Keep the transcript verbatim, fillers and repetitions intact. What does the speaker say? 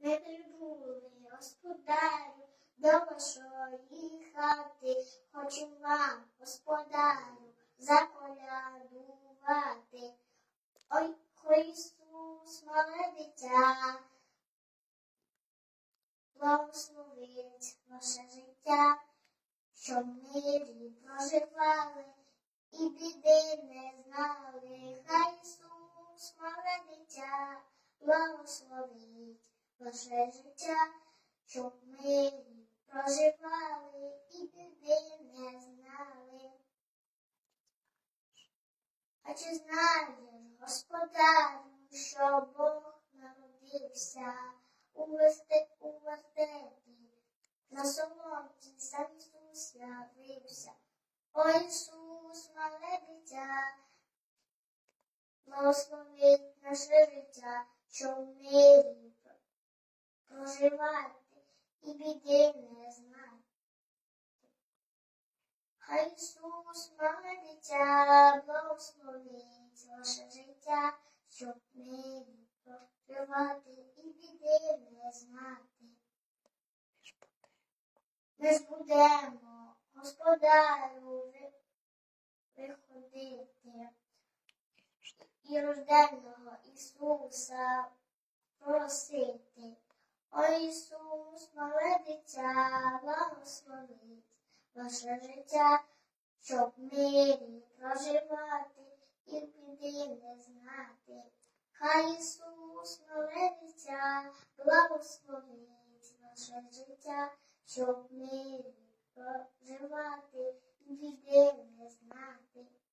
Ми прибули, господарю, до вашої хати, хочемо вам, господарю, заколядувати. Ой, Ісус, мале дитя, благословить ваше життя, щоб мирі проживали і біди не знали. Хай Ісус, мале дитя, благословить ваше життя, щоб мирі проживали і біди не знали. А чи знаєш, господарю, що Бог народився у вертепі, на соломці сам Ісус явився? О Ісус, мале дитя, благословить наше життя, щоб в мирі проживати і біди не знати. Хай Ісус, мале дитя, благословить ваше життя, щоб в мирі проживати і біди не знати. Ми ж будемо, господарю, виходити і рожденого Ісуса просити. О Ісус, мале дитя, благословить ваше життя, щоб в мирі проживати і біди не знати. Хай Ісус, мале дитя, благословить ваше життя, щоб в мирі проживати і біди не знати.